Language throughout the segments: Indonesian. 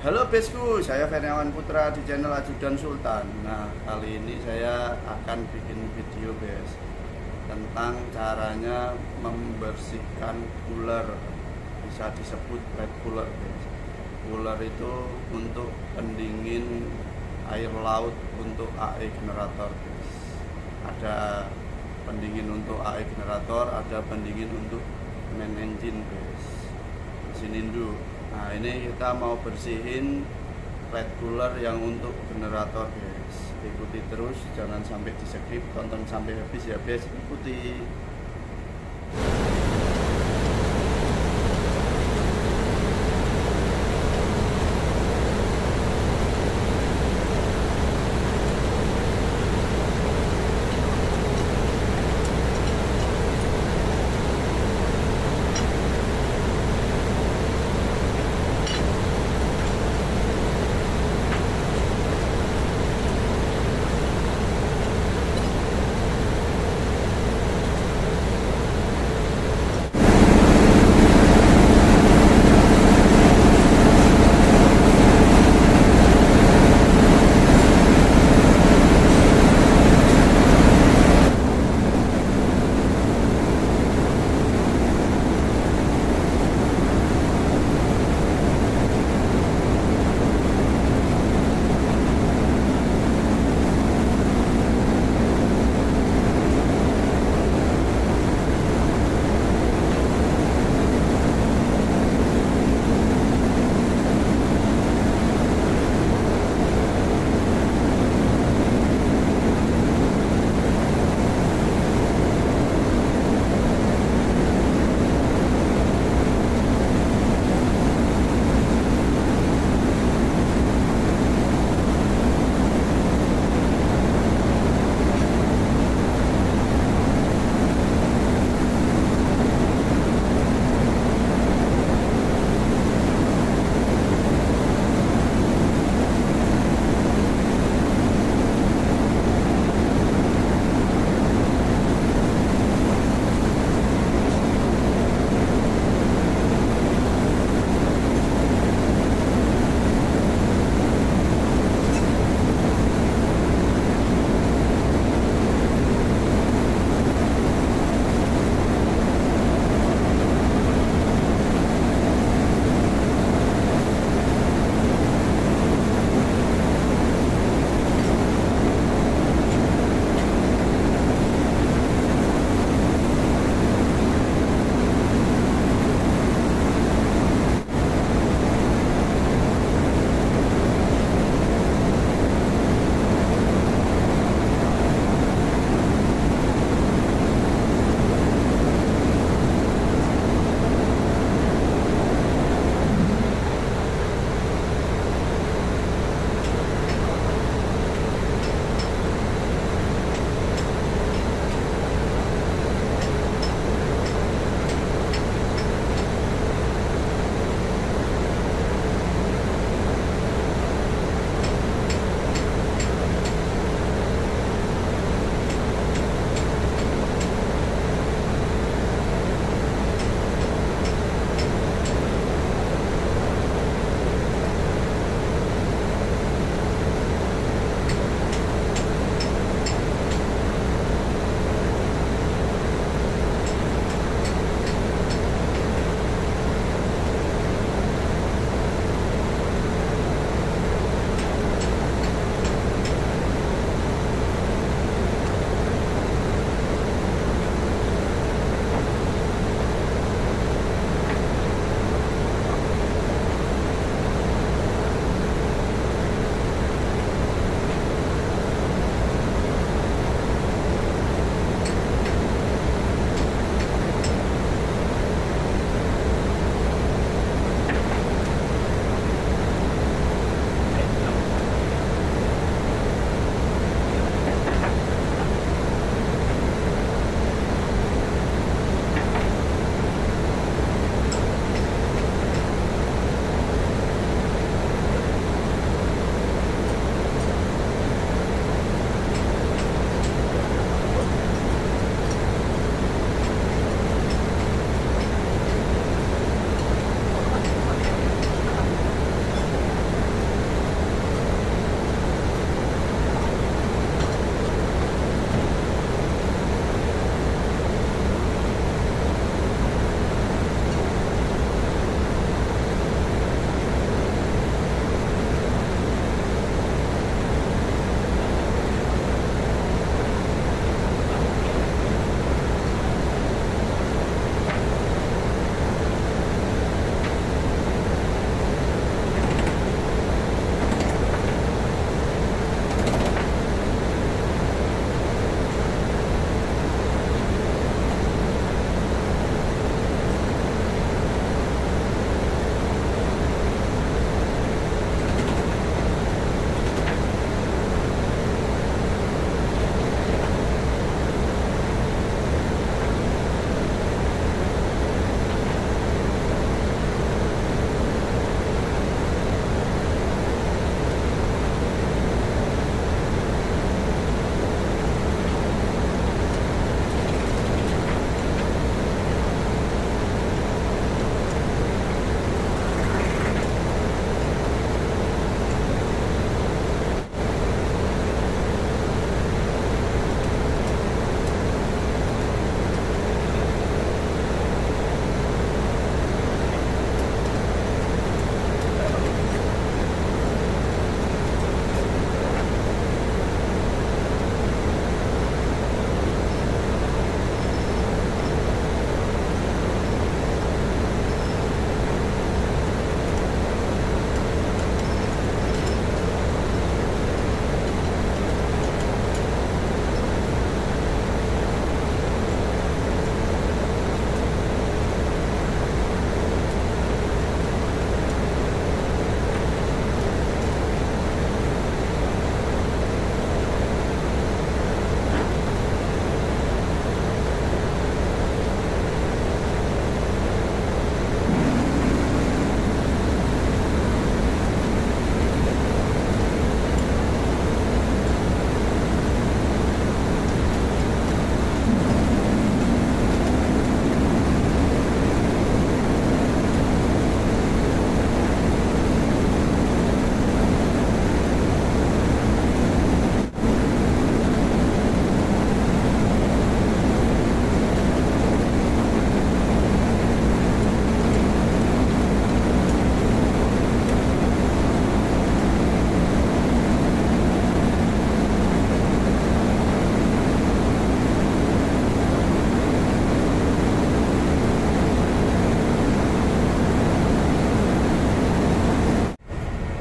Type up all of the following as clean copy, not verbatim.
Halo Besku, saya Feryawan Putra di channel Ajudan Sultan. Nah, kali ini saya akan bikin video Bes tentang caranya membersihkan cooler. Bisa disebut wet cooler Bes. Cooler itu untuk pendingin air laut untuk AE generator Bes. Ada pendingin untuk AE generator, ada pendingin untuk main engine Bes. Mesin induk. Nah, ini kita mau bersihin wet cooler yang untuk generator guys. Ikuti terus, jangan sampai di skip, tonton sampai habis ya guys, ikuti.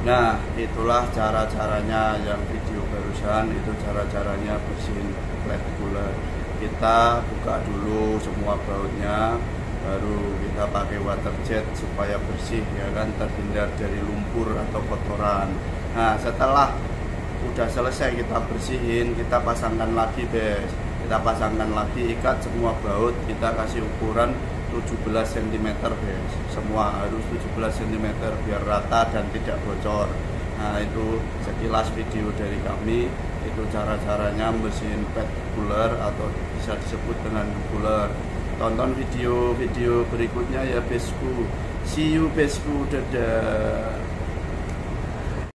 Nah, itulah cara-caranya yang video barusan, itu cara-caranya bersihin flat cooler. Kita buka dulu semua bautnya, baru kita pakai water jet supaya bersih, ya kan, terhindar dari lumpur atau kotoran. Nah, setelah udah selesai kita bersihin, kita pasangkan lagi, Bes. Kita pasangkan lagi, ikat semua baut, kita kasih ukuran 17 cm, Bes. Semua harus 17 cm biar rata dan tidak bocor. Nah, itu sekilas video dari kami. Itu cara-caranya bersihin pet cooler atau bisa disebut dengan cooler. Tonton video-video berikutnya ya, Besku. See you, Besku. Dadah.